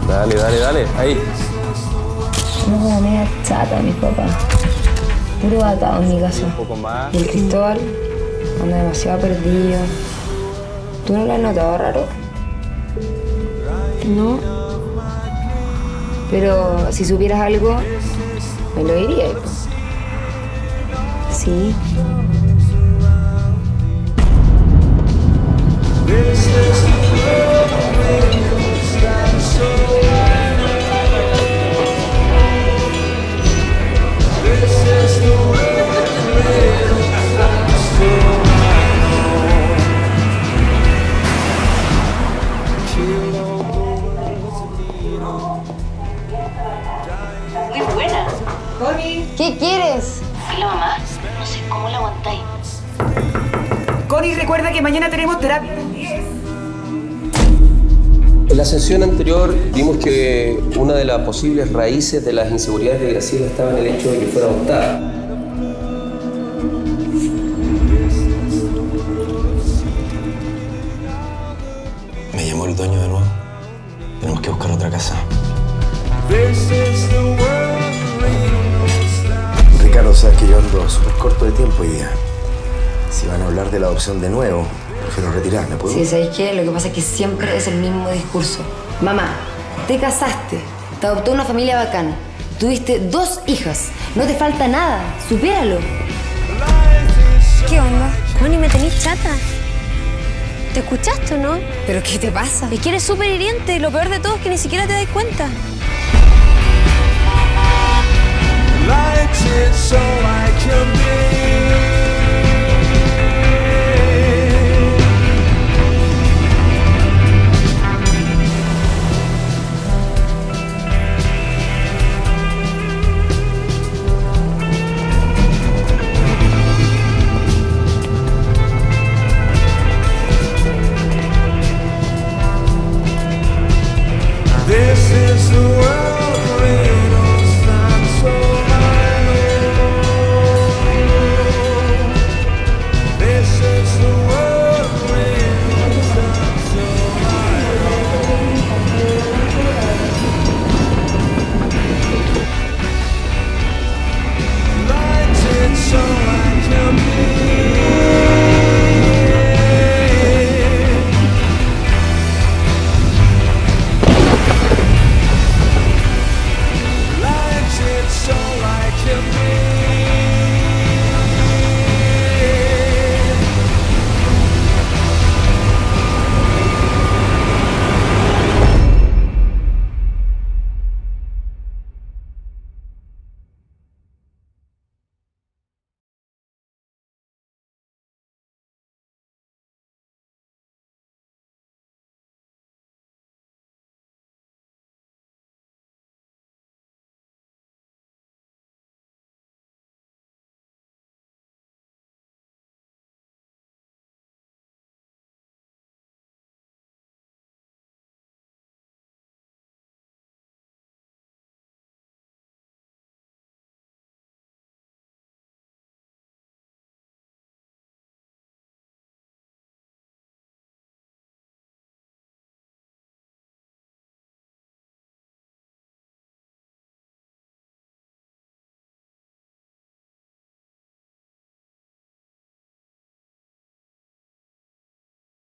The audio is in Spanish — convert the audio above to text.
Dale, dale, dale. Ahí. No, como media chata, mis papás. Puro atado en mi casa. Un poco más. Y el Cristóbal anda demasiado perdido. ¿Tú no lo has notado raro? No. Pero si supieras algo, me lo dirías. Sí. Muy buena. Connie, ¿qué quieres? ¿Y la mamá? No sé cómo la aguantáis. Connie, recuerda que mañana tenemos terapia. En la sesión anterior vimos que una de las posibles raíces de las inseguridades de Graciela estaba en el hecho de que fuera adoptada. Me llamó el dueño de nuevo. Tenemos que buscar otra casa. Ricardo, sabes que yo ando súper corto de tiempo hoy día. Si van a hablar de la adopción de nuevo, prefiero retirarme, ¿puedo? Sí, ¿sabéis qué? Lo que pasa es que siempre es el mismo discurso. Mamá, te casaste, te adoptó una familia bacán, tuviste 2 hijas, no te falta nada, supéralo. ¿Qué onda? Connie, me tenés chata. ¿Te escuchaste o no? ¿Pero qué te pasa? Es que eres súper hiriente y lo peor de todo es que ni siquiera te das cuenta. Likes it so I can be